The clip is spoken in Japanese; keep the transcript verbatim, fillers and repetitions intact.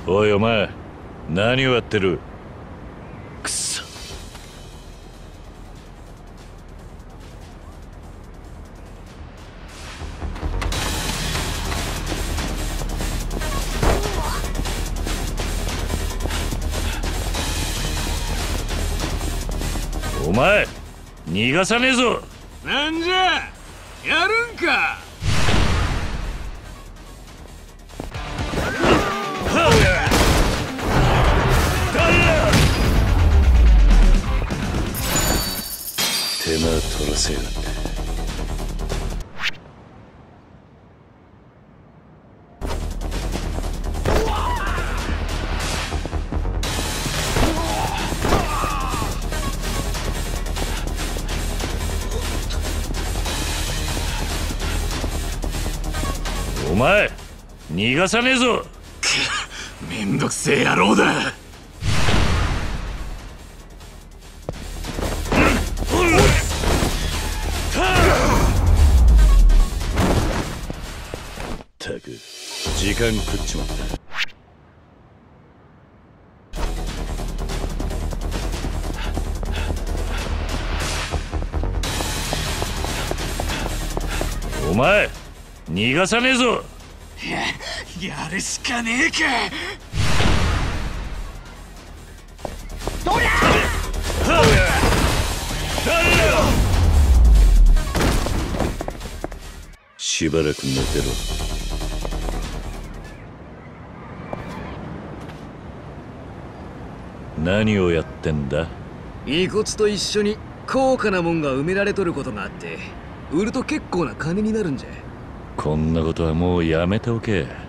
おいお前、何をやってる？くそ。お前、逃がさねえぞ。 なんじゃ、やるんか。 手間取らせやがって。お前、逃がさねえぞ。 めんどくせえ野郎だ。 ったく、時間食っちまった。お前、逃がさねえぞ。 や、やるしかねえか。どりゃしばらく寝てろ。何をやってんだ？ 遺骨と一緒に高価なもんが埋められとることがあって、売ると結構な金になるんじゃ。 こんなことはもうやめておけ。